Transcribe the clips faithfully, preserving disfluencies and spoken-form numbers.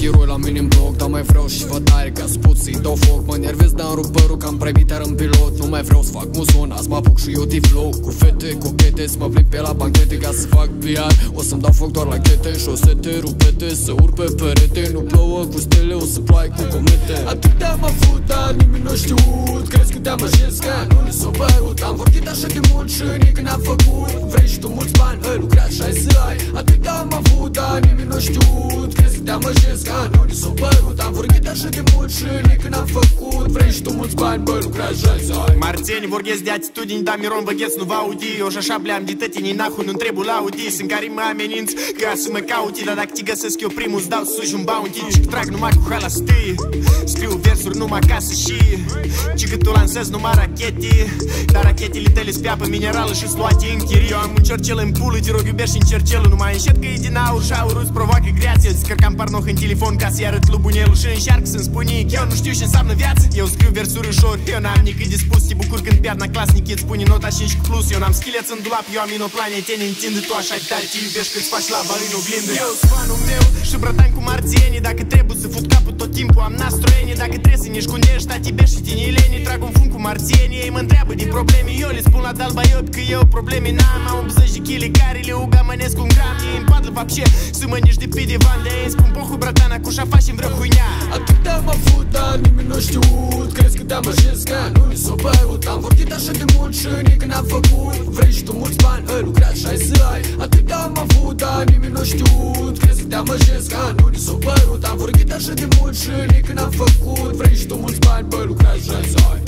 eroi la mine în bloc, dar mai vreau și vătare ca să pot să-i dau foc. Mă nervez, dar rup părul că am premiter în pilot. Nu mai vreau să fac muzon, azi mă apuc și eu de flow. Cu fete, cochete, să mă plimb pe la banchete ca să fac P R. O să-mi dau foc doar la chete, șosete, rupete, să urc pe perete. Nu plouă cu stele, o să ploaie cu comete. Atât te-am avut, dar nimeni nu știut. Crezi că te-am ajens, că nu ni s-o părut. Am vorbit așa de mult și nici n-am făcut. Vrei și tu mulți bani, ai lucrat și ai să ai. Atât te-am avut, dar nimeni nu știut. Crezi că te-am ajens, că nu ni s-o părut. Am vorbit așa de mult și nici n-am făcut. Vrei și tu mulți bani, băi, lucrat și ai să ai. Marțieni vorghesc de atitudini, dar Miron băgheț nu va audi. Eu și așa bleam de tătini, nahu nu-mi trebuie la audi. Sunt care mă ameninț ca să mă cauti, dar dacă te găsesc eu primul îți dau sus un bounty. Și trag numai cu hala stâi, scriu versuri numai acasă și ci că tu lansezi numai rachete, dar rachetele tale speapă minerală și-s luate în chir. Eu am un cercel în pulă, te rog iubești în cercelul. Nu mai înșet că e din aur și aurul îți provoacă greață. Descărcam parnoh în telefon ca să-i arăt lui bunelul și înșarc să-mi spune că eu nu știu ce înseamnă viață. Eu scriu versuri ușor, eu n-am nicăi de spus. Te bucur când piarna clasnic îți spune nota cinci cu plus. Eu n-am schileț în dulap, eu am inoplane, te ne-ntinde. Tu așa tare te iubești că-ți faci lava în oglindă. Eu sunt fanul meu și brătan cu marțienii. Dacă trebuie să fut capul tot timpul am nastroieni. Dacă trebuie să ne șcundești, tati bești și tinileni. Trag un fund cu marțienii, ei mă întreabă de probleme. Eu le spun la dalba iot că eu probleme n-am. Am optzeci de chile care le ugamănesc un gram. Ei îmi padlă vapșe, să mănânci de pe divan. De ei îmi spun pohu bratana cu șafa și-mi vreo huinea. Atât te-am avut, dar nimeni nu știut. Crezi că te-am ajens, că nu ni s-o părut. Am vorbit așa de mult și nici n-am făcut. Vrei și tu mulți bani, ai lucrat și ai să ai. Atât te-am avut, dar nimeni nu știut. Crezi că te-am ajens, că nu ni s-o părut. Am vorbit așa de mult și nici n-am făcut. Vrei și tu mulți bani, băi, lucrai și ai să ai.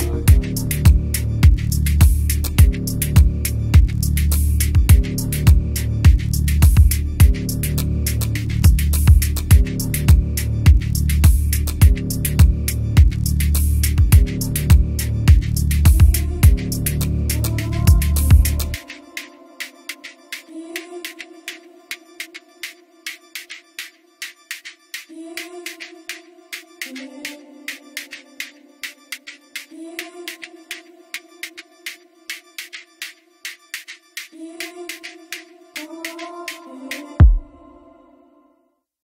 Yeah.